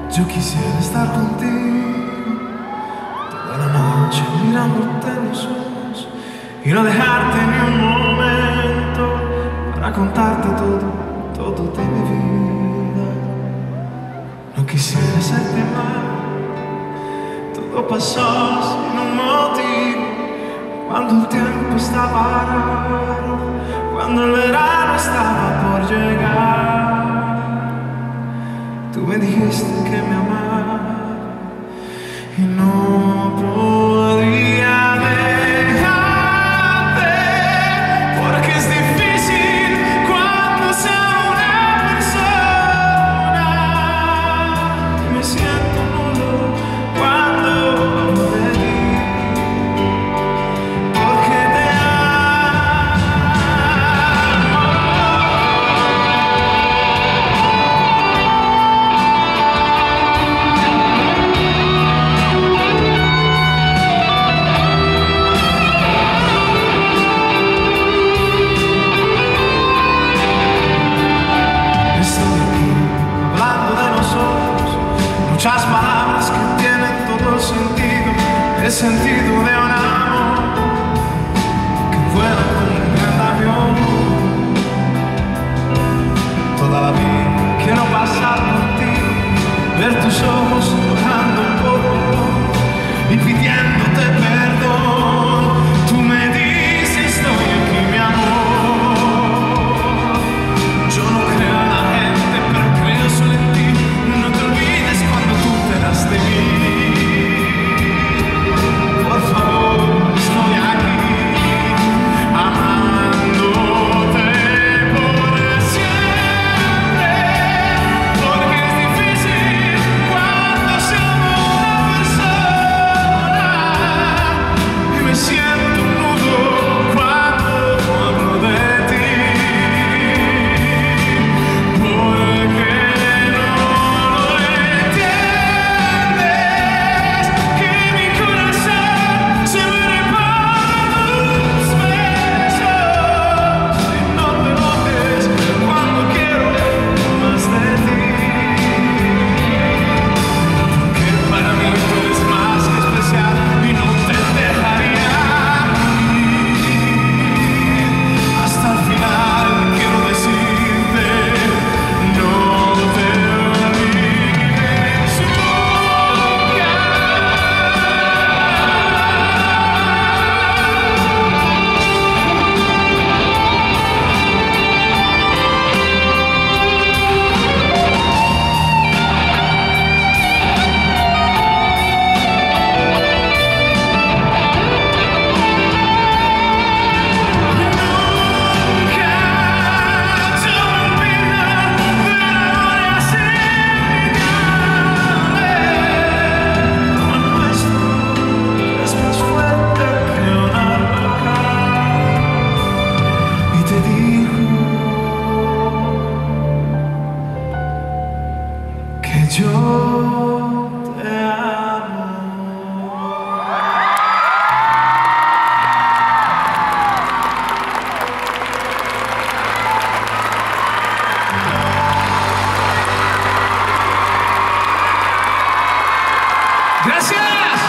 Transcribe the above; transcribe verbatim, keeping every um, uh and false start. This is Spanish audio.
Yo quisiera estar contigo toda la noche mirándote en los ojos y no dejarte ni un momento para contarte todo, todo de mi vida. No quisiera hacerte mal, todo pasó sin un motivo, cuando el tiempo estaba raro, cuando el verano estaba por llegar. Tú me dijiste que me amabas y no podía dejarte, porque es difícil cuando se ama una persona. Y me siento nulo cuando hablo de ti, porque te muchas palabras que tienen todo el sentido, el sentido de un amor que vuela como un gran avión. Toda la vida quiero pasar por ti, ver tus ojos tocando el polvo y pidiéndote perdón. Tú me dices estoy aquí, mi amor. Yo no creo en la gente, pero creo solo en ti. No te olvides cuando tú te das de mí. Por favor, estoy aquí, amándote por siempre, porque es difícil cuando se ama una persona y me siento un nudo cuando hablo de ti, porque yo te amo. Gracias.